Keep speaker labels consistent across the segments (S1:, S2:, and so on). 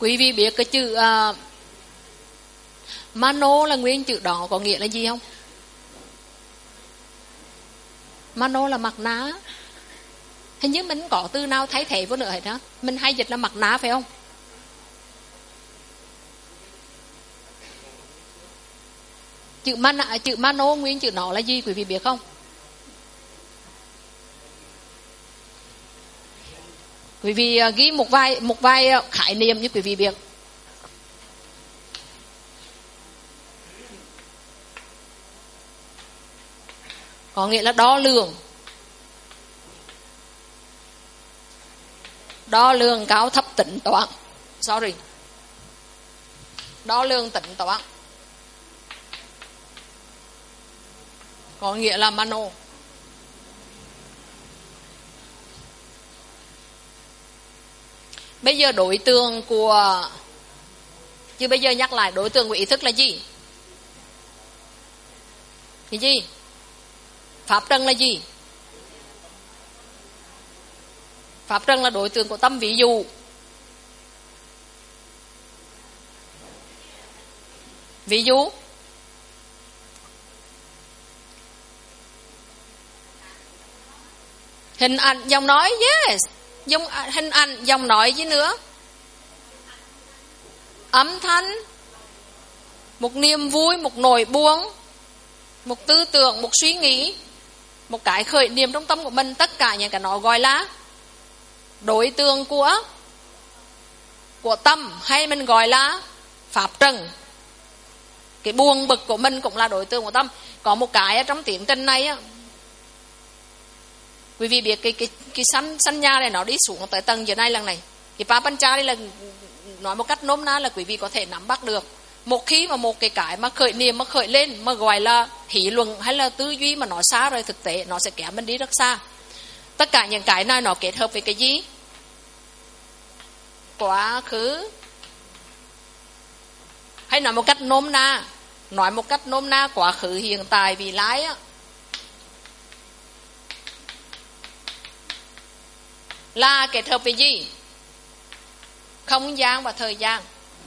S1: Quý vị biết cái chữ mano là nguyên chữ đó có nghĩa là gì không? Mano là mặt nạ. Hình như mình có từ nào thay thế vô nữa hết á. Mình hay dịch là mặt nạ phải không? Chữ mano nguyên chữ nó là gì quý vị biết không? Quý vị ghi một vài khái niệm như quý vị biết. Có nghĩa là đo lường. Đo lường cao thấp tính toán. Đo lường tính toán. Có nghĩa là mano. Bây giờ đối tượng của... Chứ bây giờ nhắc lại đối tượng của ý thức là gì? Cái gì? Pháp trần là gì? Pháp trần là đối tượng của tâm. Ví dụ hình ảnh, giọng nói. Yes, hình ảnh, giọng nói gì nữa? Âm thanh, một niềm vui, một nỗi buồn, một tư tưởng, một suy nghĩ, một cái khởi niệm trong tâm của mình. Tất cả những cái nó gọi là đối tượng của tâm, hay mình gọi là pháp trần. Cái buồn bực của mình cũng là đối tượng của tâm. Có một cái trong tiến trình này á, quý vị biết cái sanh nhà này nó đi xuống tới tầng dưới này lần này. Cái Papancha đây là nói một cách nôm na là quý vị có thể nắm bắt được. Một khi mà một cái mà khởi niệm mà khởi lên mà gọi là hỷ luận hay là tư duy mà nó xa rồi, thực tế nó sẽ kéo mình đi rất xa. Tất cả những cái này nó kết hợp với cái gì? Quá khứ. Hay nói một cách nôm na, quá khứ, hiện tại, vị lai á, là kết hợp với gì? Không gian và thời gian.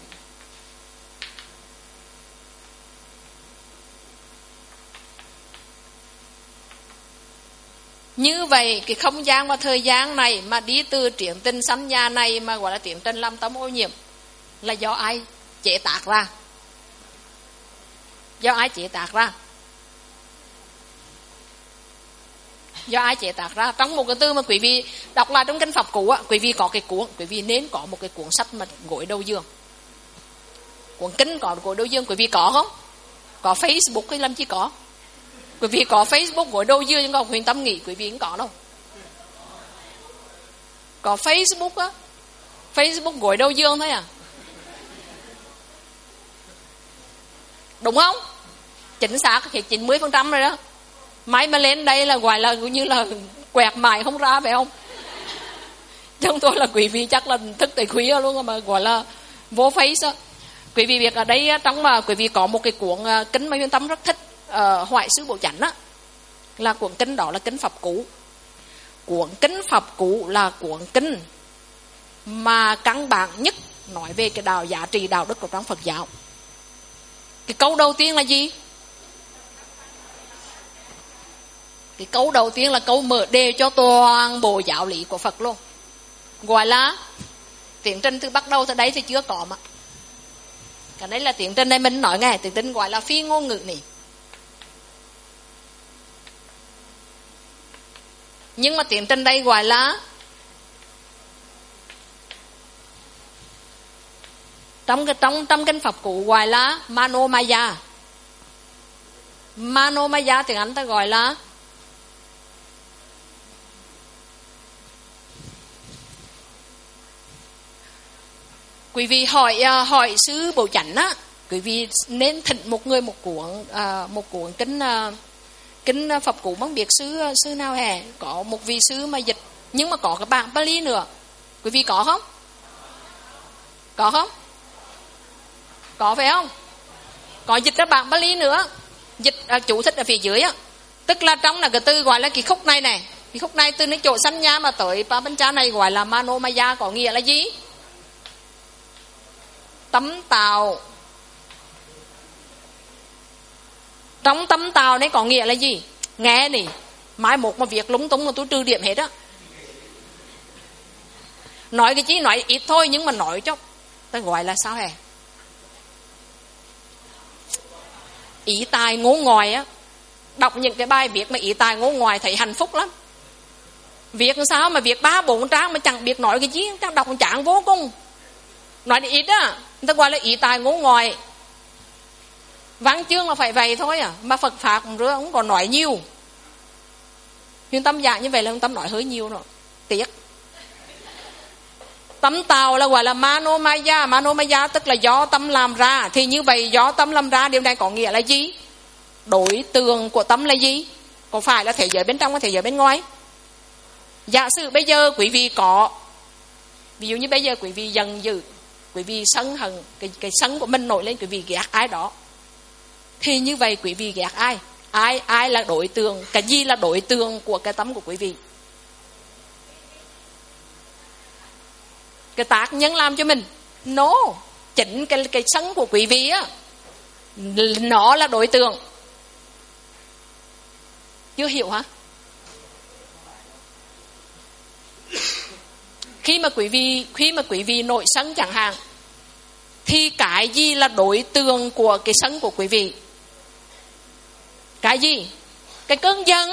S1: Như vậy cái không gian và thời gian này mà đi từ triển tinh sanh nhà này mà gọi là tiến trình làm tâm ô nhiễm là do ai chế tác ra? Do ai chế tác ra? Do ai chế tác ra? Trong một cái từ mà quý vị đọc lại trong kinh Pháp Cú á, quý vị có cái cuốn, quý vị nên có một cái cuốn sách mà gối đầu giường. Cuốn kinh có gối đầu giường, quý vị có không? Có Facebook hay làm chi có? Quý vị có Facebook gối đầu giường nhưng còn Huyền Tâm nghĩ quý vị không có đâu. Có Facebook á, Facebook gối đầu giường thôi à? Đúng không? Chính xác thì 90% rồi đó. Máy mà lên đây là gọi là như là quẹt mãi không ra phải không? Trong tôi là quý vị chắc là thức tới khuya luôn mà gọi là vô face á. Quý vị biết ở đây trong mà quý vị có một cái cuốn kinh mà Huyền Tâm rất thích, Hoại Sư Bộ Chánh á, là cuốn kinh đó là kinh Pháp Cú. Cuốn kinh Pháp Cú là cuốn kinh mà căn bản nhất nói về cái giá trị đạo đức của trong Phật giáo. Cái câu đầu tiên là gì? Cái câu đầu tiên là câu mở đề cho toàn bộ giáo lý của Phật luôn. Gọi là tiến trình từ bắt đầu tới đấy thì chưa có mà. Cái đấy là tiến trình này mình nói nghe, tiến trình gọi là phi ngôn ngữ này. Nhưng mà tiến trình đây gọi là trong kinh Pháp Cú gọi là Manomaya. Manomaya tiếng Anh ta gọi là quý vị hỏi sư Bộ Chánh á, quý vị nên thỉnh một người một cuốn kinh Pháp Cú bằng biết sư nào hè, có một vị sư mà dịch nhưng mà có cái bản Pali nữa. Quý vị có không? Có không? Có phải không? Có dịch ra bản Pali nữa. Dịch chú thích ở phía dưới á. Tức là trong là cái từ gọi là cái khúc này nè. Cái khúc này từ nơi chỗ sanh nha mà tới Papancha này gọi là Manomaya, có nghĩa là gì? Tấm tàu. Trong tấm tàu này có nghĩa là gì? Nghe nè, mai một mà việc lúng túng mà tôi trừ điểm hết á. Nói cái chí nói ít thôi, nhưng mà nói cho ta gọi là sao hề? Ý tài ngố ngoài á. Đọc những cái bài viết mà ý tài ngố ngoài thấy hạnh phúc lắm. Việc sao mà việc 3-4 trang mà chẳng biết nói cái chí, chắc đọc chán vô cùng. Nói ít á, người ta gọi là ý tài ngố ngoài. Văn chương là phải vậy thôi à, mà Phật Pháp cũng còn nói nhiều. Nhưng tâm dạng như vậy là tâm nói hơi nhiều rồi, tiếc. Tấm tàu là gọi là Manomaya. Manomaya tức là do tâm làm ra. Thì như vậy do tâm làm ra, điều này có nghĩa là gì? Đối tượng của tâm là gì? Có phải là thế giới bên trong hay thế giới bên ngoài? Giả sử bây giờ quý vị có, ví dụ như bây giờ quý vị giận dữ, quý vị sân hận, cái sân của mình nổi lên, quý vị ghét ai đó, thì như vậy quý vị ghét ai? Ai là đối tượng? Cái gì là đối tượng của cái tâm của quý vị? Cái tác nhân làm cho mình. No, chính cái sân của quý vị á, nó là đối tượng. Chưa hiểu hả? Khi mà quý vị nổi sân chẳng hạn, thì cái gì là đối tượng của cái sân của quý vị? Cái gì? Cái cơn giận.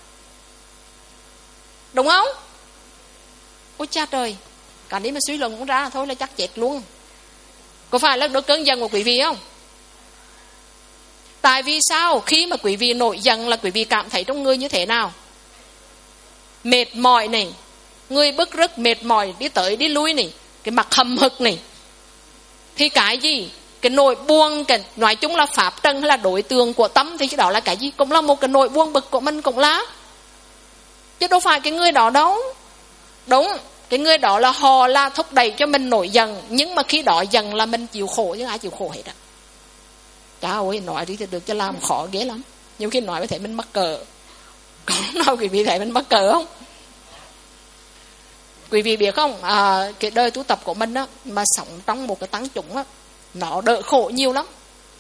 S1: Đúng không? Ôi cha trời, cả đấy mà suy luận cũng ra thôi là chắc chết luôn. Có phải là đối cơn giận của quý vị không? Tại vì sao? Khi mà quý vị nổi giận là quý vị cảm thấy trong người như thế nào? Mệt mỏi này, người bức rứt mệt mỏi, đi tới đi lui này, cái mặt hầm hực này. Thì cái gì? Cái nỗi buông, cái nói chung là pháp trần hay là đối tượng của tâm, thì cái đó là cái gì? Cũng là một cái nỗi buông bực của mình cũng là. Chứ đâu phải cái người đó đâu. Đúng, cái người đó là họ là thúc đẩy cho mình nổi giận. Nhưng mà khi đó giận là mình chịu khổ, chứ ai chịu khổ hết á. Trời ơi, nói đi thì được cho làm khó ghê lắm. Nhưng khi nói mới thấy mình mắc cỡ. Có nào quý vị thấy mình mắc cỡ không? Quý vị biết không, cái đời tu tập của mình á, mà sống trong một cái tăng chúng á, nó đỡ khổ nhiều lắm.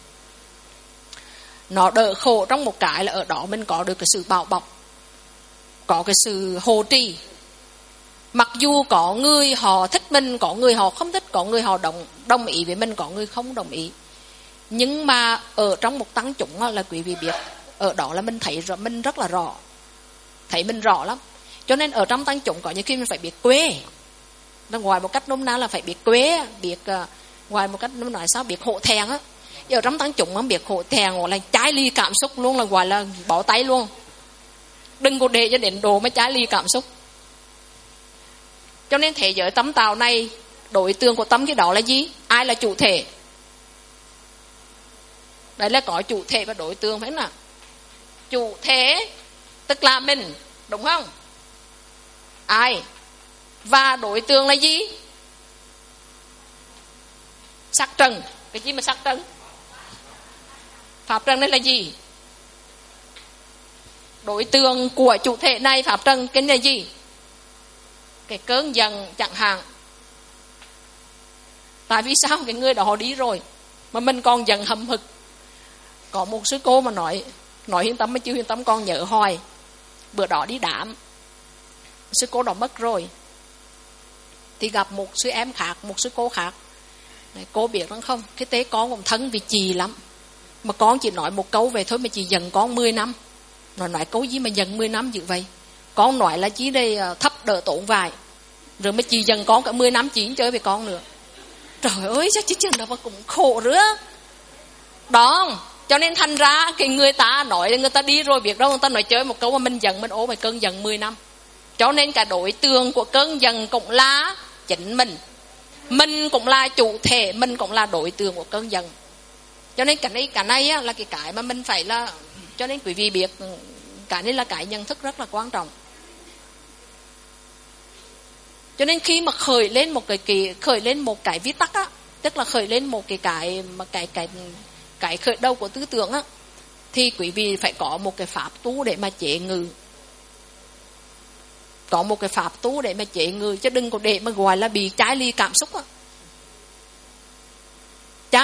S1: Nó đỡ khổ trong một cái là ở đó mình có được cái sự bảo bọc, có cái sự hộ trì. Mặc dù có người họ thích mình, có người họ không thích, có người họ đồng ý với mình, có người không đồng ý. Nhưng mà ở trong một tăng chúng là quý vị biết, ở đó là mình thấy mình rất là rõ. Thấy mình rõ lắm. Cho nên ở trong tăng chúng có những khi mình phải biết quê. Ngoài một cách nôm na là phải biết quê, biết ngoài một cách nói sao biết hộ thẹn á. Ở trong tăng chúng biết hộ thẹn hoặc là trái ly cảm xúc luôn, là gọi là bỏ tay luôn. Đừng có để cho đến đồ mới trái ly cảm xúc. Cho nên thế giới tấm tàu này, đối tượng của tâm cái đó là gì? Ai là chủ thể? Đấy là có chủ thể và đối tượng, phải không nào? Chủ thể tức là mình, đúng không? Ai? Và đối tượng là gì? Sắc trần. Cái gì mà sắc trần? Pháp trần đây là gì? Đối tượng của chủ thể này, pháp trần, cái này là gì? Cái cơn giận chẳng hạn. Tại vì sao? Cái người đó họ đi rồi mà mình còn giận hậm hực. Có một sư cô mà nói Hiền Tâm, mới chưa Hiền Tâm con nhớ hoài. Bữa đó đi đám, sư cô đó mất rồi, thì gặp một sư em khác, một sư cô khác. Này, cô biết lắm không, cái tế con còn thân vì chị lắm, mà con chỉ nói một câu về thôi mà chị giận con 10 năm. Nó nói câu gì mà giận 10 năm dữ vậy? Con nói là chỉ đây thấp đỡ tổn vài, rồi mới chị giận con cả 10 năm chị chơi với con nữa. Trời ơi, chắc chứ chừng đó mà cũng khổ rứa. Đó, cho nên thành ra cái người ta nói, người ta đi rồi biết đâu, người ta nói chơi một câu mà mình giận, mình ố mày cơn giận 10 năm. Cho nên cả đối tượng của cơn giận cũng là chính mình. Mình cũng là chủ thể, mình cũng là đối tượng của cơn giận. Cho nên cái này á, là cái mà mình phải là, cho nên quý vị biết cái này là cái nhận thức rất là quan trọng. Cho nên khi mà khởi lên một cái viết tắc á, tức là khởi lên một cái khởi đầu của tư tưởng á, thì quý vị phải có một cái pháp tu để mà chế ngự. Có một cái pháp tu để mà chế ngự, chứ đừng có để mà gọi là bị trái ly cảm xúc á.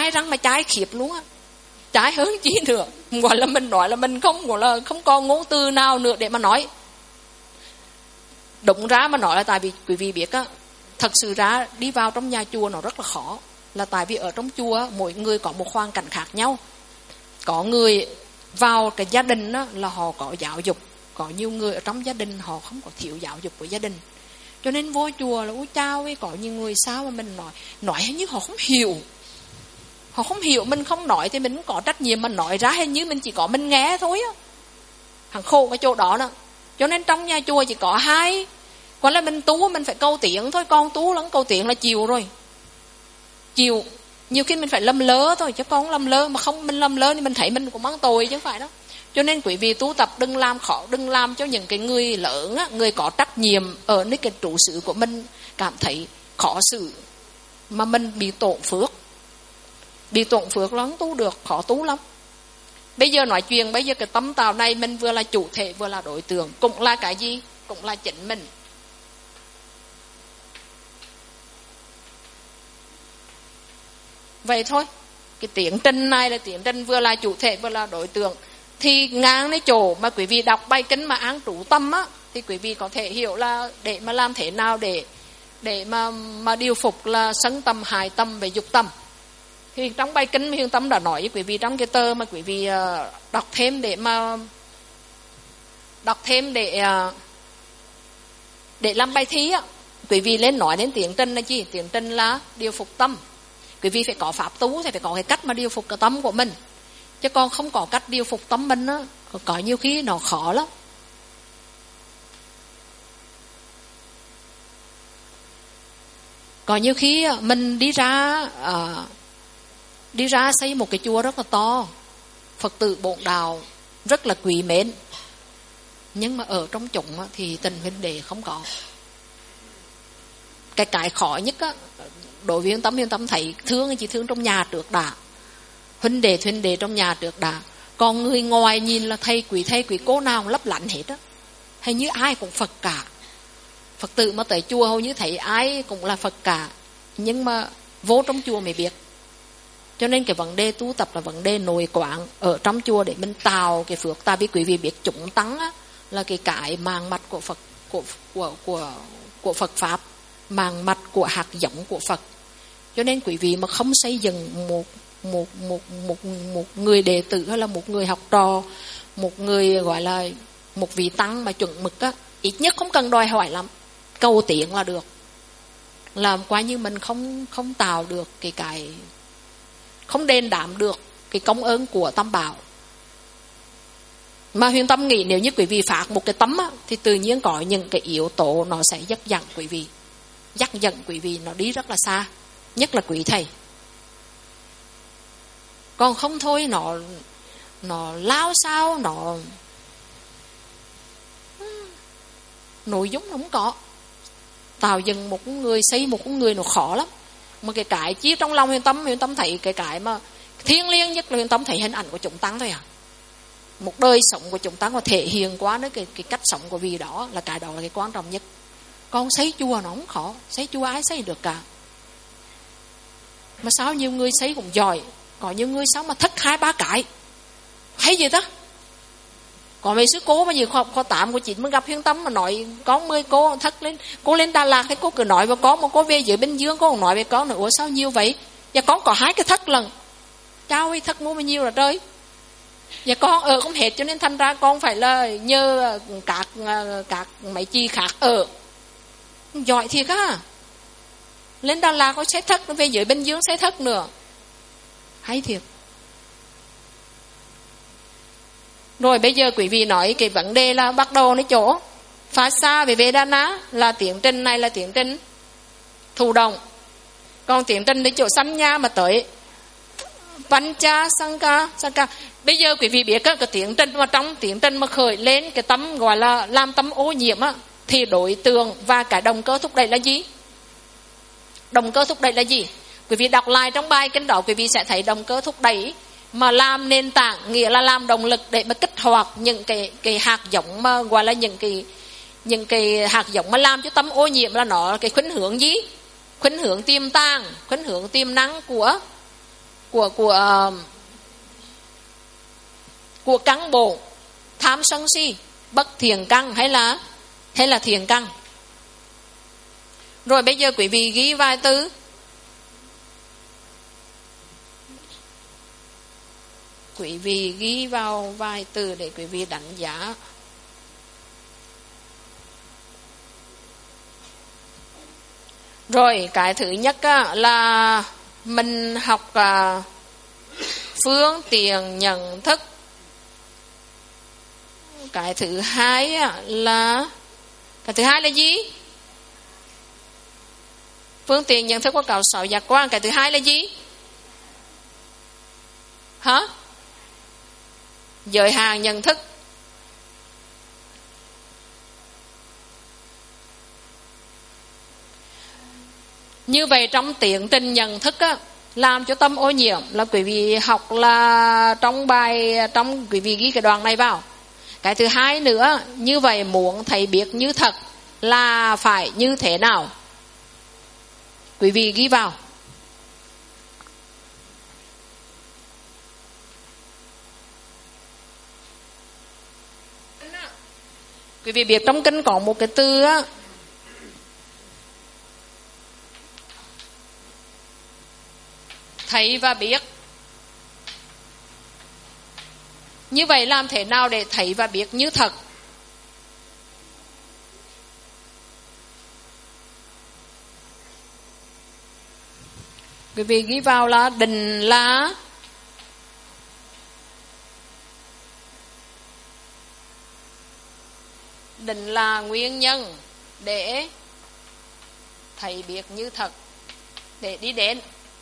S1: chai răng mà chai khiếp luôn á, chai hơn chi nữa. Gọi là mình nói là mình không gọi là không còn ngôn từ nào nữa để mà nói. Đúng ra mà nói là tại vì quý vị biết á, thật sự ra đi vào trong nhà chùa nó rất là khó, là tại vì ở trong chùa mỗi người có một hoàn cảnh khác nhau. Có người vào cái gia đình đó là họ có giáo dục, có nhiều người ở trong gia đình họ không có thiếu giáo dục của gia đình, cho nên vô chùa là ôi chao ấy, có nhiều người sao mà mình nói hình như họ không hiểu. Họ không hiểu, mình không nói thì mình cũng có trách nhiệm, mình nói ra hình như mình chỉ có mình nghe thôi á. Thằng khổ cái chỗ đó nè. Cho nên trong nhà chùa chỉ có hai, còn là mình tu mình phải cầu tiếng thôi, con tu lắm cầu tiếng là chịu rồi. Chịu, nhiều khi mình phải lầm lỡ thôi, chứ con lầm lỡ mà không mình lầm lỡ thì mình thấy mình cũng mang tội chứ không phải đó. Cho nên quý vị tu tập đừng làm khó, đừng làm cho những cái người lớn á, người có trách nhiệm ở nơi cái trụ sở của mình cảm thấy khó xử, mà mình bị tổn phước. Bị tổn phước lắm tu được, khó tu lắm. Bây giờ nói chuyện, bây giờ cái tâm tạo này mình vừa là chủ thể vừa là đối tượng, cũng là cái gì? Cũng là chính mình. Vậy thôi. Cái tiến trình này là tiến trình vừa là chủ thể vừa là đối tượng. Thì ngang cái chỗ mà quý vị đọc bài kinh mà an trú tâm á, thì quý vị có thể hiểu là để mà làm thế nào để mà điều phục là sân tâm, hại tâm và dục tâm. Thì trong bài kinh Huyền Tâm đã nói với quý vị trong cái tờ mà quý vị đọc thêm để làm bài thi á, quý vị lên nói đến tiến trình là gì? Tiến trình là điều phục tâm. Quý vị phải có pháp tu, thì phải có cái cách mà điều phục cái tâm của mình. Chứ còn không có cách điều phục tâm mình á, có nhiều khi nó khó lắm. Có nhiều khi mình đi ra xây một cái chùa rất là to, Phật tử bổn đạo rất là quý mến, nhưng mà ở trong chúng thì tình huynh đệ không có. Cái khó nhất á, đối với Huyền Tâm thấy thương chỉ thương trong nhà trước đã, huynh đệ trong nhà trước đã. Còn người ngoài nhìn là thầy quý cô nào cũng lấp lánh hết á, hình như ai cũng Phật cả. Phật tử mà tới chùa hầu như thấy ai cũng là Phật cả, nhưng mà vô trong chùa mới biết. Cho nên cái vấn đề tu tập là vấn đề nội quán ở trong chùa để mình tạo cái phước. Ta biết quý vị biết chúng tăng á, là cái màng mặt của Phật, của Phật pháp, màng mặt của hạt giống của Phật. Cho nên quý vị mà không xây dựng một người đệ tử hay là một người học trò, một người gọi là một vị tăng mà chuẩn mực á, ít nhất không cần đòi hỏi lắm, cầu tiện là được. Làm quá như mình không tạo được cái không đền đáp được cái công ơn của Tam Bảo. Mà Huyền Tâm nghĩ nếu như quý vị phát một cái tấm á, thì tự nhiên có những cái yếu tố nó sẽ dắt dẫn quý vị nó đi rất là xa, nhất là quý thầy. Còn không thôi nó lao sao, nó nội dung nó không có. Tạo dựng một người, xây một người nó khó lắm. Mà cái chỉ trong lòng Huyền Tâm thấy cái mà thiêng liêng nhất là Huyền Tâm thấy hình ảnh của chúng tăng thôi à. Một đời sống của chúng tăng có thể hiện quá nữa cái cách sống của vị đó là cái quan trọng nhất. Còn xây chùa nó không khó, xây chùa ai xây được cả. Mà sao nhiều người xây cũng giỏi, có nhiều người sao mà thất 2-3 cái hay gì đó. Còn mấy sư cô mà vừa kho 8 của chị mới gặp Huyền Tâm mà nói con 10 cô thất lên, cô lên Đà Lạt hay cô cứ nói với con, mà cô về dưới Bình Dương cô còn nói với con nữa, ủa sao nhiều vậy? Và con có 2 cái thất lần, cháu ấy thất mua bao nhiêu là trời. Và con ở không hết, cho nên thành ra con phải là nhờ các mấy chị khác ở. Giỏi thiệt á. Lên Đà Lạt có xây thất, về dưới Bình Dương xây thất nữa, hay thiệt. Rồi bây giờ quý vị nói cái vấn đề là bắt đầuในchỗ Phá xa về Vedana là tiến trình này là tiến trình thụ động. Còn tiến trình đến chỗ Sanya mà tới Pancha Sanka. Bây giờ quý vị biết cái tiến trình mà trong tiến trình mà khởi lên cái tâm gọi là làm tâm ô nhiễm á, thì đối tượng và cái động cơ thúc đẩy là gì? Động cơ thúc đẩy là gì? Quý vị đọc lại trong bài kinh đó quý vị sẽ thấy động cơ thúc đẩy mà làm nền tảng, nghĩa là làm động lực để mà kích hoạt những cái hạt giống mà gọi là những cái hạt giống mà làm cho tâm ô nhiễm, là nó cái khuynh hướng gì? Khuynh hướng tiềm tàng, khuynh hướng tiềm năng của căn bộ tham sân si, bất thiện căn hay là thiện căn. Rồi bây giờ quý vị ghi vài từ. Quý vị ghi vào vài từ để quý vị đánh giá. Rồi cái thứ nhất là mình học phương tiện nhận thức. Cái thứ hai là gì? Phương tiện nhận thức của cả 6 giác quan. Cái thứ hai là gì? Hả? Giới hạn nhận thức. Như vậy trong tiến trình nhận thức làm cho tâm ô nhiễm là quý vị học là trong quý vị ghi cái đoạn này vào. Cái thứ hai nữa, như vậy muốn thấy biết như thật là phải như thế nào? Quý vị ghi vào. Quý vị biết trong kinh có một cái từ thấy và biết. Như vậy làm thế nào để thấy và biết như thật? Quý vị ghi vào là định là nguyên nhân để thấy biết như thật, để đi đến.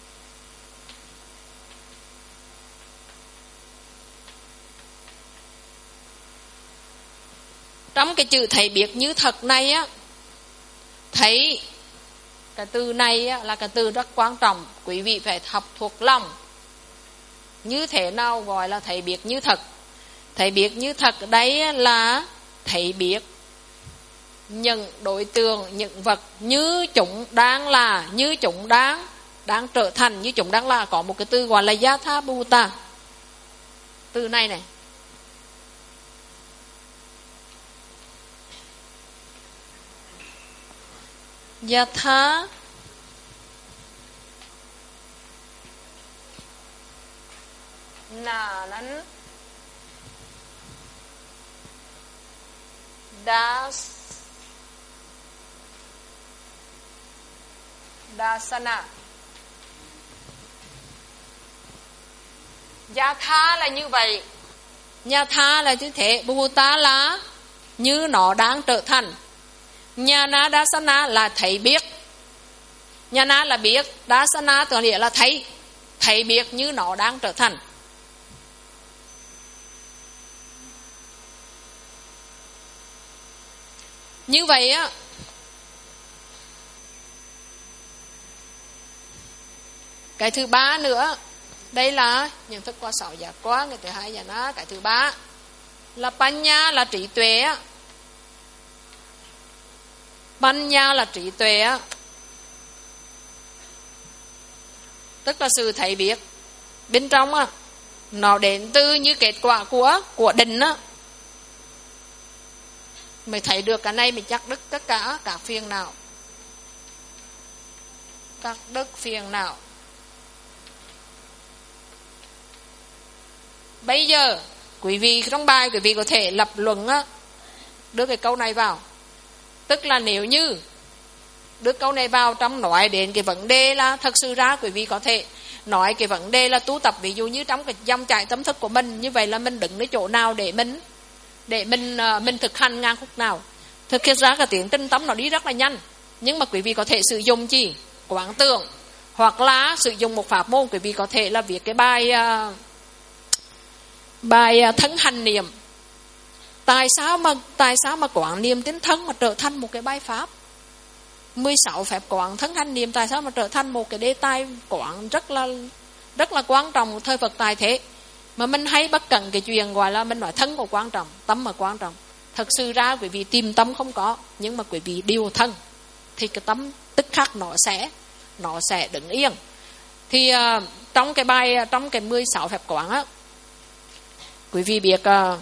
S1: Trong cái chữ thấy biết như thật này thấy cái từ này là cái từ rất quan trọng. Quý vị phải học thuộc lòng. Như thế nào gọi là thấy biết như thật? Thấy biết như thật đấy là thấy biết những đối tượng, những vật như chúng đang là, như chúng đang trở thành, như chúng đang là. Có một cái từ gọi là Yatha Bhuta. Từ này này. Yatha Nanan Dasana. Yatha là như vậy. Yatha là như thế. Bhuta là như nó đang trở thành. Nhana Dasana là thấy biết. Nhana là biết, Dasana tức nghĩa là thấy biết như nó đang trở thành. Như vậy á, cái thứ ba nữa, đây là nhận thức qua 6 giác quan. Cái thứ hai là nó, cái thứ ba là Panya là trí tuệ á. Panya là trí tuệ á, tức là sự thấy biết bên trong á, nó đến từ như kết quả của định á, mới thấy được cái này, mình chắc đứt tất cả các phiền não, các đức phiền não. Bây giờ quý vị trong bài quý vị có thể lập luận á, đưa cái câu này vào. Tức là nếu như đưa câu này vào trong nói đến cái vấn đề là thật sự ra quý vị có thể nói cái vấn đề là tu tập, ví dụ như trong cái dòng chảy tâm thức của mình, như vậy là mình đứng đến chỗ nào để mình thực hành ngang khúc nào. Thực hiện ra cái tiến trình tâm nó đi rất là nhanh, nhưng mà quý vị có thể sử dụng chi quán tưởng, hoặc là sử dụng một pháp môn. Quý vị có thể là viết cái bài thân hành niệm. Tại sao mà quán niệm đến thân mà trở thành một cái bài pháp? 16 phép quán thân hành niệm tại sao mà trở thành một cái đề tài quán rất là quan trọng thời Phật tại thế. Mà mình hay bất cẩn cái chuyện gọi là mình nói thân của quan trọng, tâm mà quan trọng. Thật sự ra quý vị tìm tâm không có, nhưng mà quý vị điều thân thì cái tâm tức khắc nó sẽ đứng yên. Thì trong cái 16 phép quán á, quý vị biết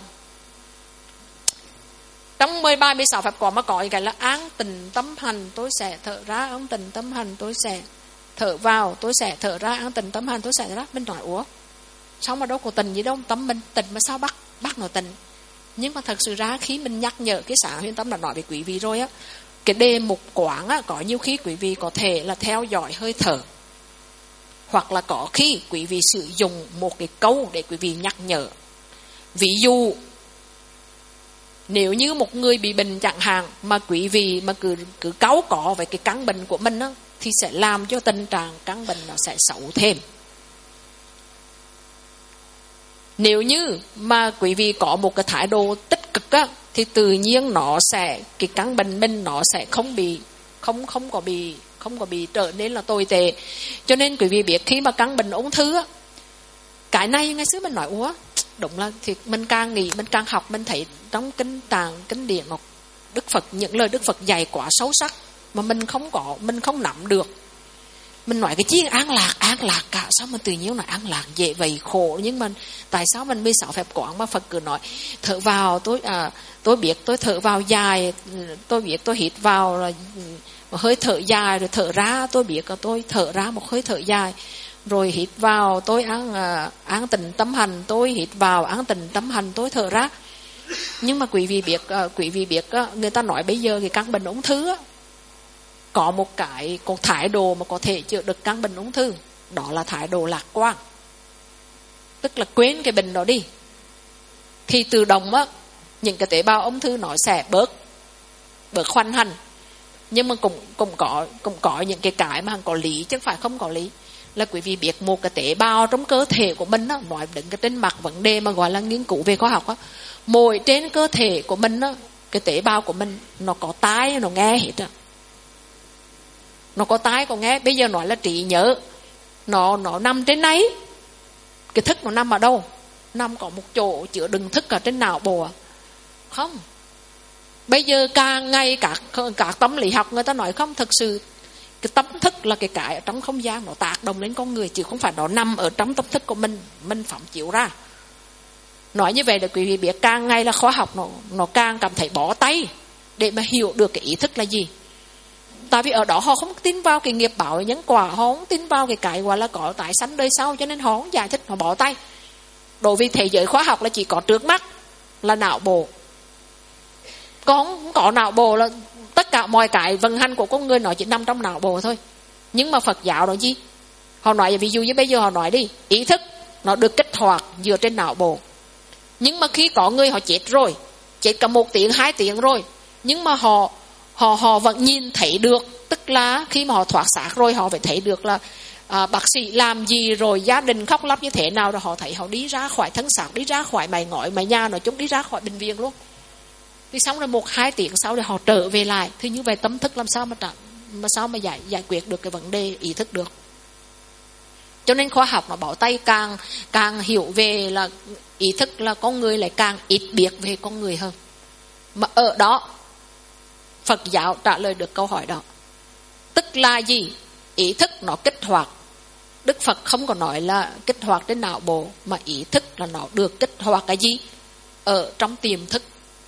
S1: trong 13 16 phép quán mà có cái là an tịnh tâm hành tôi sẽ thở ra, an tịnh tâm hành tôi sẽ thở vào, tôi sẽ thở ra, an tịnh tâm hành tôi sẽ thở ra. Mình nói ủa sao mà đâu có tình gì đâu, tâm mình tình mà sao bắt nó tình. Nhưng mà thật sự ra khi mình nhắc nhở cái sáng Huyền Tâm đã nói với quý vị rồi á, cái đề mục quán á, có nhiều khi quý vị có thể là theo dõi hơi thở, hoặc là có khi quý vị sử dụng một cái câu để quý vị nhắc nhở. Ví dụ nếu như một người bị bệnh chẳng hạn, mà quý vị mà cứ cáu cọ về cái căn bệnh của mình á, thì sẽ làm cho tình trạng căn bệnh nó sẽ xấu thêm. Nếu như mà quý vị có một cái thái độ tích cực á, thì tự nhiên nó sẽ, cái căn bệnh mình nó sẽ không có bị trở nên là tồi tệ. Cho nên quý vị biết khi mà căn bệnh ung thư á, cái này ngày xưa mình nói ủa đúng là thì mình càng nghĩ mình càng học, mình thấy trong kinh điển Ngọc Đức Phật, những lời Đức Phật dạy quá sâu sắc mà mình không nắm được. Mình nói cái chi an lạc cả, sao mà tự nhiên là an lạc dễ vậy khổ. Nhưng mà tại sao mình 16 phép quán mà Phật cứ nói thở vào tôi biết tôi thở vào dài, tôi biết tôi hít vào là một hơi thở dài, rồi thở ra tôi biết tôi thở ra một hơi thở dài, rồi hít vào tôi an tịnh tâm hành, tôi hít vào an tịnh tâm hành, tôi thở ra. Nhưng mà quý vị biết người ta nói bây giờ cái căn bệnh ung thư á, có một thái độ mà có thể chữa được căn bệnh ung thư, đó là thái độ lạc quan, tức là quên cái bệnh đó đi, thì tự động á những cái tế bào ung thư nó sẽ bớt khoanh hành. Nhưng mà cũng có những cái mà có lý chứ không phải không có lý. Là quý vị biết một cái tế bào trong cơ thể của mình á, nói đến cái trên mặt vấn đề mà gọi là nghiên cứu về khoa học á, mỗi trên cơ thể của mình á, cái tế bào của mình nó có tai nó nghe hết á, nó có tai có nghe. Bây giờ nói là trí nhớ nó nằm trên đấy, cái thức nó nằm ở đâu? Nằm có một chỗ chứa đựng thức ở trên não bộ à? Không. Bây giờ càng ngày các tâm lý học người ta nói không, thực sự cái tâm thức là cái ở trong không gian nó tác động lên con người, chứ không phải nó nằm ở trong tâm thức của mình phóng chiếu ra. Nói như vậy là quý vị biết càng ngày là khoa học nó càng cảm thấy bó tay để mà hiểu được cái ý thức là gì. Tại vì ở đó họ không tin vào cái nghiệp báo nhân quả, họ không tin vào cái gọi là có tái sanh đời sau, cho nên họ không giải thích, họ bỏ tay. Đối với thế giới khoa học là chỉ có trước mắt là não bộ, không có não bộ là tất cả mọi cái vận hành của con người nó chỉ nằm trong não bộ thôi. Nhưng mà Phật giáo đó gì? Họ nói ví dụ như bây giờ họ nói đi, ý thức nó được kích hoạt dựa trên não bộ. Nhưng mà khi có người họ chết rồi, chết cả 1 tiếng 2 tiếng rồi, nhưng mà họ vẫn nhìn thấy được, tức là khi mà họ thoát xác rồi họ phải thấy được là bác sĩ làm gì, rồi gia đình khóc lóc như thế nào, rồi họ thấy họ đi ra khỏi thân xác, đi ra khỏi mái ngói mái nhà, nói chung đi ra khỏi bệnh viện luôn. Thì xong rồi 1-2 tiếng sau để họ trở về lại. Thì như vậy tâm thức làm sao mà giải quyết được cái vấn đề ý thức được. Cho nên khoa học nó bỏ tay, càng hiểu về là ý thức là con người lại càng ít biết về con người hơn. Mà ở đó Phật giáo trả lời được câu hỏi đó. Tức là gì? Ý thức nó kích hoạt. Đức Phật không có nói là kích hoạt trên não bộ, mà ý thức là nó được kích hoạt cái gì? Ở trong tiềm thức.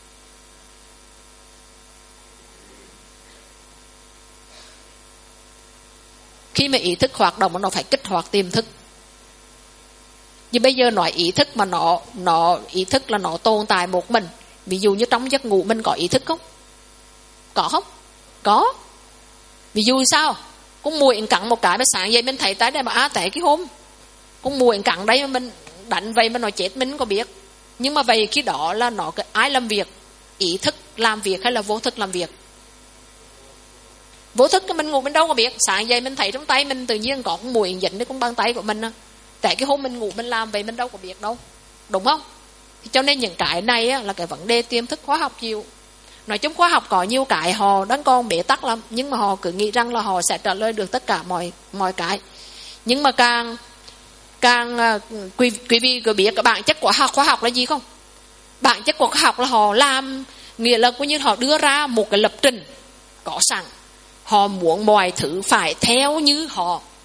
S1: Khi mà ý thức hoạt động nó phải kích hoạt tiềm thức. Như bây giờ nói ý thức mà nó ý thức là nó tồn tại một mình. Ví dụ như trong giấc ngủ mình có ý thức không? Có không? Có. Ví dụ sao? Con muỗi cắn một cái mà sáng dậy mình thấy tới đây mà tại cái hôm con muỗi cắn đấy mà mình đánh vậy mà nó chết mình có biết. Nhưng mà vậy khi đó là nó ai làm việc? Ý thức làm việc hay là vô thức làm việc? Vô thức cái mình ngủ mình đâu có biết. Sáng dậy mình thấy trong tay mình tự nhiên có con muỗi dính đến con bàn tay của mình. Tại cái hôm mình ngủ mình làm vậy mình đâu có biết đâu. Đúng không? Cho nên những cái này á, là cái vấn đề tiềm thức khoa học nhiều. Nói chung khoa học có nhiều cái họ đang còn bế tắc lắm, nhưng mà họ cứ nghĩ rằng là họ sẽ trả lời được tất cả mọi cái. Nhưng mà càng quý vị có biết cái bản chất của khoa học là gì không? Bản chất của khoa học là họ làm, nghĩa là coi như họ đưa ra một cái lập trình có sẵn. Họ muốn mọi thứ phải theo như họ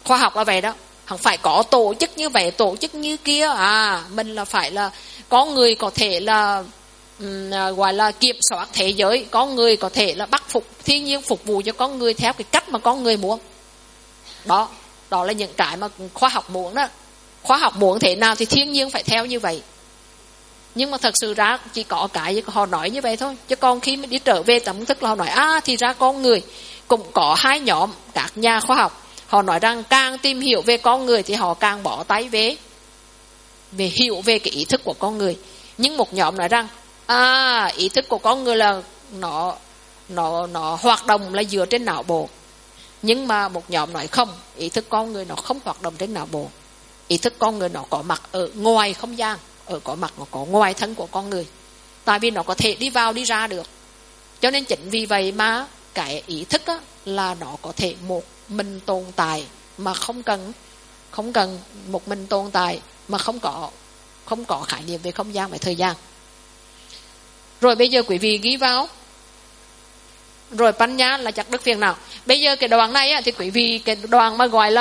S1: Khoa học là vậy đó, không phải có tổ chức như vậy, tổ chức như kia. Mình là phải là có người có thể là gọi là kiểm soát thế giới, có người có thể là bắt phục thiên nhiên, phục vụ cho con người theo cái cách mà con người muốn. Đó là những cái mà khoa học muốn đó. Khoa học muốn thế nào thì thiên nhiên phải theo như vậy. Nhưng mà thật sự ra chỉ có cái họ nói như vậy thôi. Chứ còn khi mà đi trở về tâm thức là họ nói thì ra con người cũng có hai nhóm các nhà khoa học. Họ nói rằng càng tìm hiểu về con người thì họ càng bỏ tay về hiểu về cái ý thức của con người. Nhưng một nhóm nói rằng ý thức của con người là nó hoạt động là dựa trên não bộ. Nhưng mà một nhóm nói không, ý thức con người nó không hoạt động trên não bộ. Ý thức con người nó có mặt ở ngoài không gian, có mặt nó có ngoài thân của con người. Tại vì nó có thể đi vào đi ra được. Cho nên chính vì vậy mà cái ý thức là nó có thể một mình tồn tại mà không cần một mình tồn tại mà không có khái niệm về không gian và thời gian. Rồi bây giờ quý vị ghi vào. Rồi Panya là chắc đức phiền nào. Bây giờ cái đoạn này thì quý vị cái đoạn mà gọi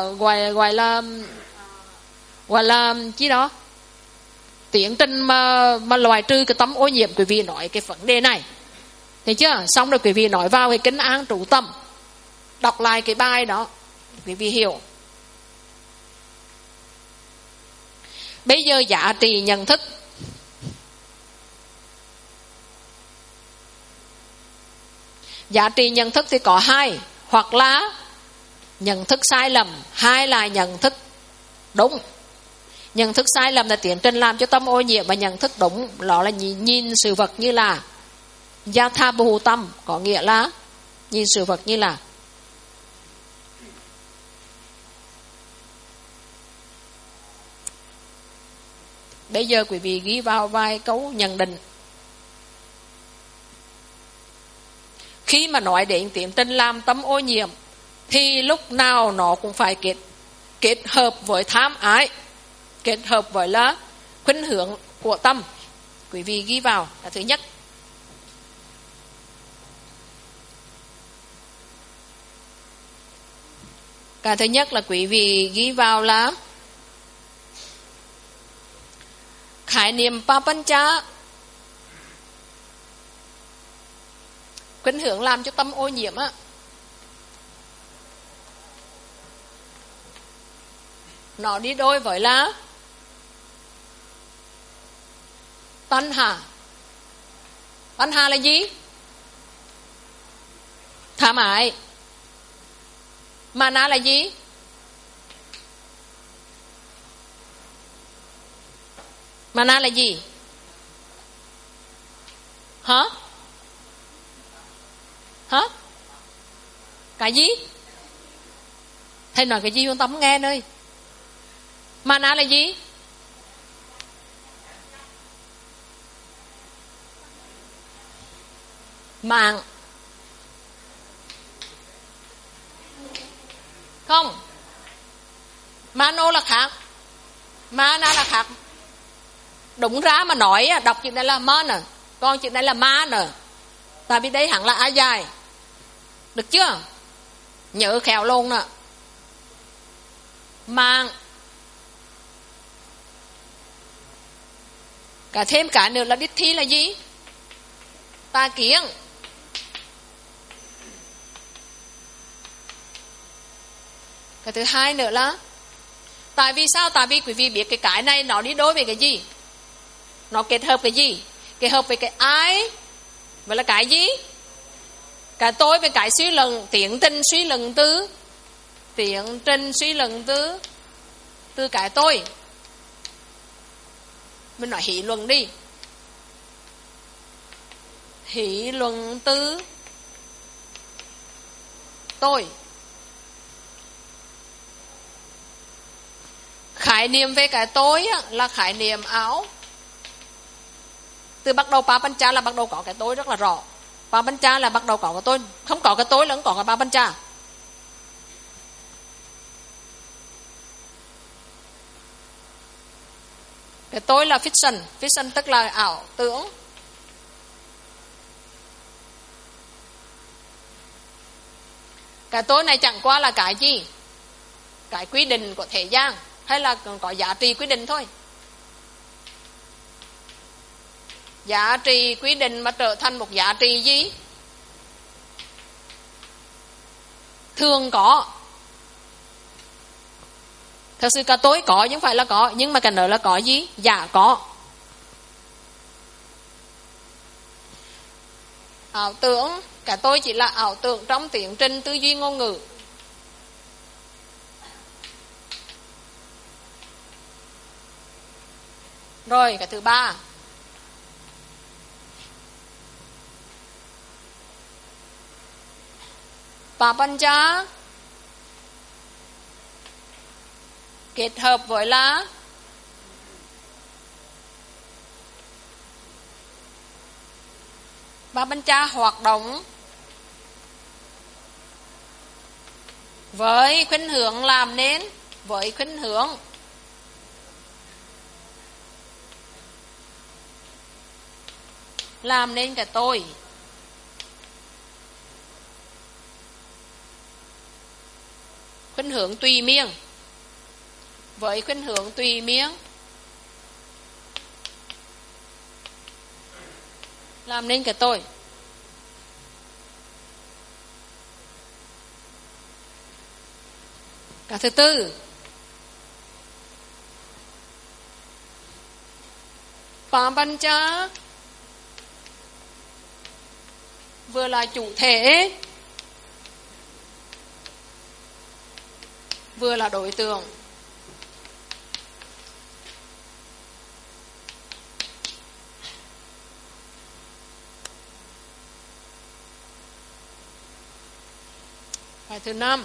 S1: là chi đó, tiến trình mà loại trừ cái tâm ô nhiễm, quý vị nói cái vấn đề này. Thấy chưa? Xong rồi quý vị nói vào cái kính an trú tâm. Đọc lại cái bài đó quý vị hiểu. Bây giờ giá trị nhận thức. Giá trị nhận thức thì có hai, hoặc là nhận thức sai lầm, hai là nhận thức đúng. Nhận thức sai lầm là tiến trình làm cho tâm ô nhiễm, và nhận thức đúng đó là nhìn sự vật như là yatha bhutam, có nghĩa là nhìn sự vật như là. Bây giờ quý vị ghi vào vài câu nhận định. Khi mà nói đến tiến trình làm tâm ô nhiễm thì lúc nào nó cũng phải kết hợp với tham ái, kết hợp với là khuynh hướng của tâm. Quý vị ghi vào là thứ nhất. Cái thứ nhất là quý vị ghi vào là khái niệm papancha, khuynh hướng làm cho tâm ô nhiễm nó đi đôi với là tanha. Tanha là gì? Tham ái. Mana là gì? Mana là gì? Hả? Cái gì? Thầy nói cái gì con Tâm nghe nơi. Mana là gì? Mạng. Không. Mano là khác. Mana là khác. Đúng ra mà nói đọc chuyện này là mana, còn chuyện này là mana. Tại vì đây hẳn là ai dài. Được chưa? Nhớ khéo luôn nè. Mạng. Cả thêm cả nữa là đích thi là gì? Tà kiến. Cái thứ hai nữa là tại vì sao? Tại vì quý vị biết cái này nó đi đối với cái gì? Nó kết hợp cái gì? Kết hợp với cái ai? Vậy là cái gì? Cái tôi với cái suy luận, tiến trình suy luận từ cái tôi. Mình nói hỷ luận đi. Hỷ luận từ tôi. Khái niệm về cái tôi là khái niệm áo. Từ bắt đầu Papancha là bắt đầu có cái tôi rất là rõ. Papancha là bắt đầu có cái tôi. Không có cái tôi là không có cái Papancha. Cái tôi là fiction. Fiction tức là ảo tưởng. Cái tôi này chẳng qua là cái gì? cái quy định của thế gian hay là có giá trị quy định thôi? Giá trị quy định mà trở thành một giá trị gì? Thường có. Thật sự cả tôi có chứ không phải là có, nhưng mà cái đó là có gì? Giả có. Ảo tưởng, cả tôi chỉ là ảo tưởng trong tiến trình tư duy ngôn ngữ. Rồi, cái thứ ba, Papancha kết hợp với là Papancha hoạt động với khuynh hướng làm nên, với khuynh hướng làm nên cái tôi. Khuynh hướng tùy miên, với khuynh hướng tùy miên làm nên cái tôi. Cái thứ tư, Papancha vừa là chủ thể vừa là đối tượng. Cái thứ năm,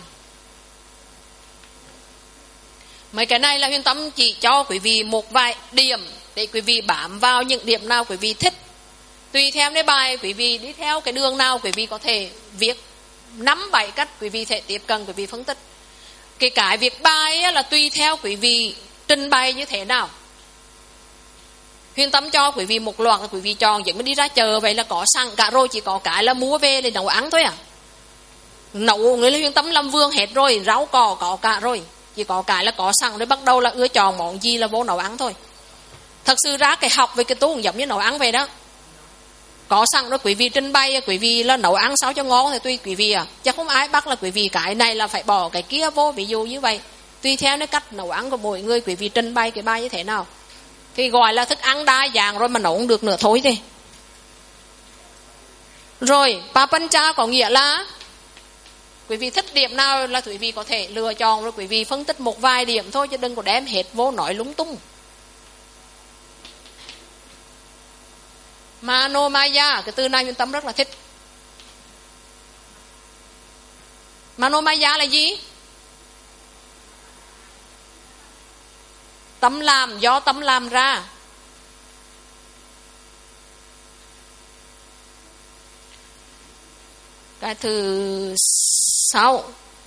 S1: mấy cái này là Huyền Tâm chỉ cho quý vị một vài điểm để quý vị bám vào những điểm nào quý vị thích. Tùy theo cái bài quý vị đi theo cái đường nào quý vị có thể viết 5-7 cách quý vị thể tiếp cận, quý vị phân tích. Cái việc bài là tùy theo quý vị trình bày như thế nào. Huyền Tâm cho quý vị một loạt, quý vị chọn giống như đi ra chợ vậy là có sẵn cả rồi, chỉ có cái là mua về để nấu ăn thôi à. Nấu người là Huyền Tâm làm vườn hết rồi, rau cỏ có cả rồi, chỉ có cái là có sẵn để bắt đầu là ưa chọn món gì là vô nấu ăn thôi. Thật sự ra cái học về cái tu cũng giống như nấu ăn vậy đó. Có sẵn đó quý vị trình bày, quý vị là nấu ăn sao cho ngon thì tùy quý vị à. Chứ không ai bắt là quý vị cái này là phải bỏ cái kia vô, ví dụ như vậy. Tùy theo cái cách nấu ăn của mỗi người, quý vị trình bày cái bài như thế nào thì gọi là thức ăn đa dạng rồi mà nấu không được nữa thôi đi. Rồi, Papancha có nghĩa là quý vị thích điểm nào là quý vị có thể lựa chọn, rồi quý vị phân tích một vài điểm thôi chứ đừng có đem hết vô nói lung tung. Manomaya, cái từ này Huyền Tâm rất là thích. Manomaya là gì? Tâm làm, do tâm làm ra. Cái thứ 6,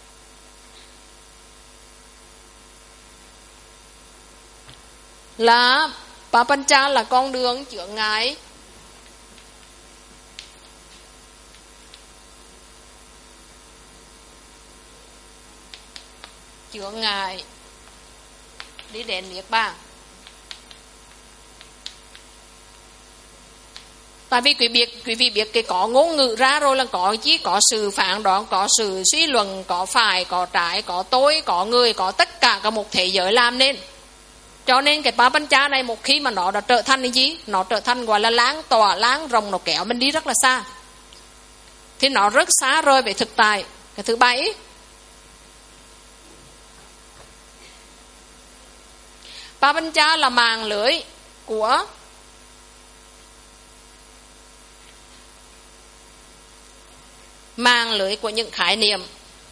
S1: là Papancha là con đường chướng ngại đi đến Niết Bàn. Tại vì quý vị biết cái có ngôn ngữ ra rồi là có chí, có sự phán đoán, có sự suy luận, có phải, có trái, có tôi, có người, có tất cả một thế giới làm nên. Cho nên cái Papancha này một khi mà nó đã trở thành cái gì? Nó trở thành gọi là láng tỏa, láng rồng, nó kéo mình đi rất là xa. Thì nó rất xa rời về thực tại. Cái thứ 7, Papancha là màng lưới của những khái niệm.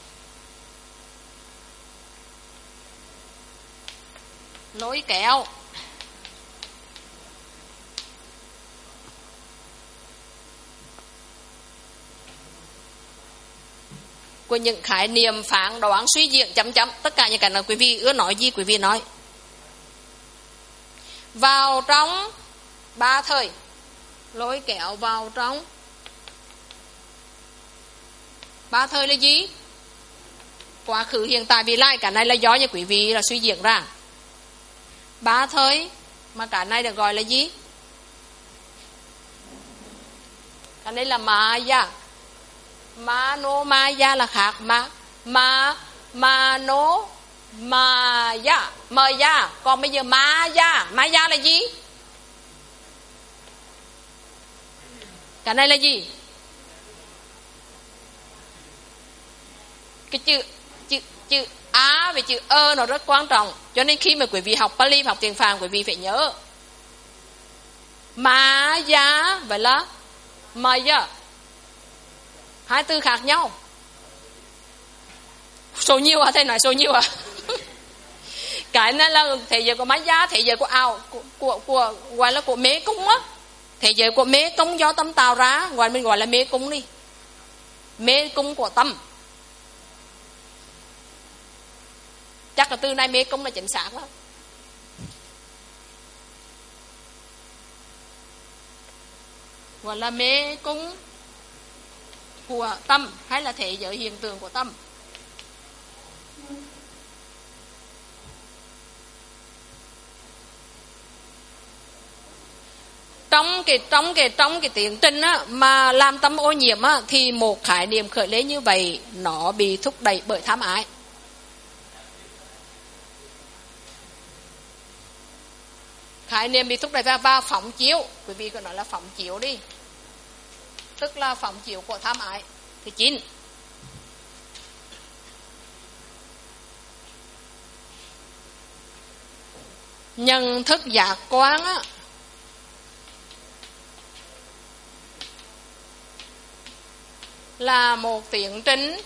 S1: Lối kéo của những khái niệm, phán đoán, suy diễn chấm chấm, tất cả những cái này quý vị ưa nói gì quý vị nói. Vào trong 3 thời, lối kéo vào trong 3 thời là gì? quá khứ, hiện tại, vị lai. Cái này là do như quý vị là suy diễn ra. Ba thời mà cái này được gọi là gì? Cái này là Maya. Mano Maya là khác. Mano Maya. Maya. Còn bây giờ Maya. Maya là gì? Cái này là gì? Cái chữ A và chữ ơ nó rất quan trọng. Cho nên khi mà quý vị học Pali, học tiếng Phạn, quý vị phải nhớ Maya vậy là Maya. Hai từ khác nhau. Số nhiều à? Thầy nói số nhiều à? Cái này là thế giới của Maya, thế giới của ảo, của gọi là của mê cung á. Thế giới của mê cung do tâm tạo ra, mình gọi là mê cung đi. Mê cung của tâm. Chắc là từ nay mê cung là chính xác đó. Gọi là mê cung của tâm, hay là thế giới hiện tượng của tâm. Trong cái tiến trình á, mà làm tâm ô nhiễm á, thì một khái niệm khởi lên như vậy nó bị thúc đẩy bởi tham ái. Khái niệm bị thúc đẩy và phóng chiếu. Quý vị có nói là phóng chiếu đi, tức là phóng chiếu của tham ái. Thứ 9, nhận thức giác quan á, là một tiến trình